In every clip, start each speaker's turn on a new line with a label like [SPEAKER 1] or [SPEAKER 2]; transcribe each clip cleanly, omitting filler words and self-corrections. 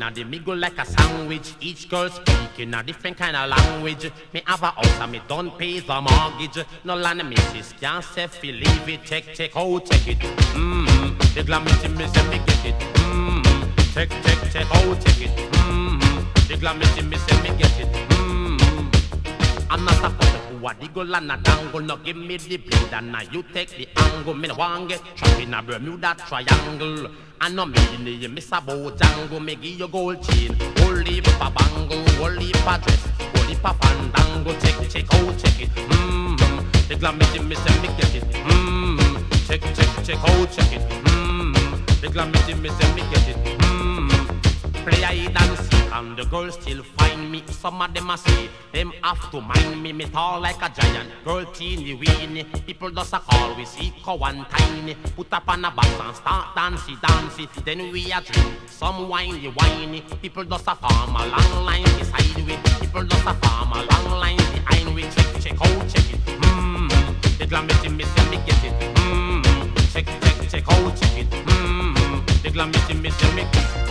[SPEAKER 1] inna the middle like a sandwich. Each girl speaking a different kind of language. Me have a house and me don't pay the mortgage. No land missus can't say fi leave it. Check, oh check it. The glamity me say me get it. Check, oh check it. The glamity me say me get it. I'm not a person who a diggle and a dangle. No give me the blade and now you take the angle. Me no want get trapped in a Bermuda triangle. I know me in the miss a bojangle. Me give you gold chain, whole leaf a bangle, whole leaf a dress, whole leaf a fandango. Check, oh check it. The glamity me say me get it. Check, oh check it. The glamity me say me get it. Play I dance and the girls still find me. Some of them a say them have to mind me. Me tall like a giant, girl teeny weeny. People just a call we see one tiny. Put up on a box and start dancey. Then we a drink some whiny. People just a form a long line beside we. People just a form a long line behind we. Check, oh check it. The glamity me say me get it. Check, oh check it. The glamity me say me get it.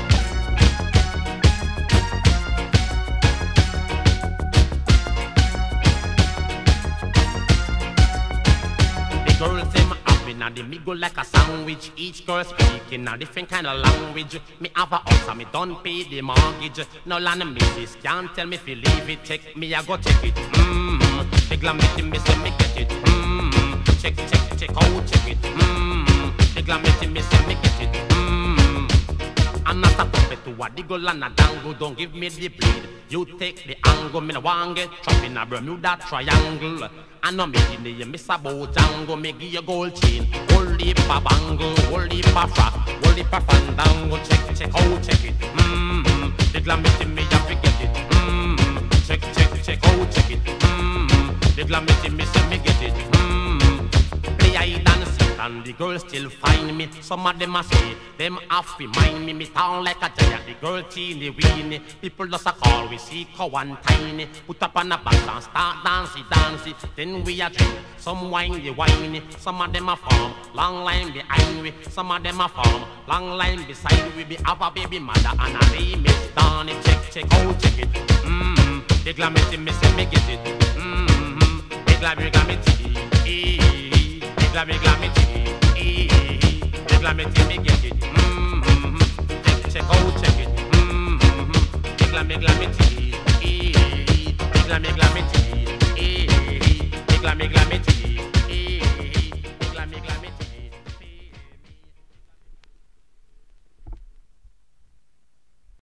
[SPEAKER 1] Girls them up inna the middle like a sandwich. Each girl speaking a different kind of language. Me have a house and me don't pay the mortgage. No land missus can't tell me if you leave it. Check me I go check it. The glamity me say me get it. Check, oh check it. The glamity me say me get it. I'm not a puppet to a diggle and a dangle. Don't give me the blade, you take the angle. Me no want get trapped in a Bermuda triangle. I know me in the miss a bojangle. Me give you gold chain, whole leaf a bangle, whole leaf a frock, whole leaf a fandango. Check, oh check it. The glamity me have to get it. Check, oh check it. The glamity me say me get it. Play I dance and the girls still find me. Some of them a say them have to mind me. Me town like a giant, the girl teeny weeny. People just a call we see one tiny. Put up on a box and start dancey. Then we a drink some whiny. Some of them a form long line behind we. Some of them a form long line beside we. Be have a baby mother and a baby Donny. Check, oh check it. The glamity me say me get it. The glamity. The glamity me get it. Check, oh check it. The glamity.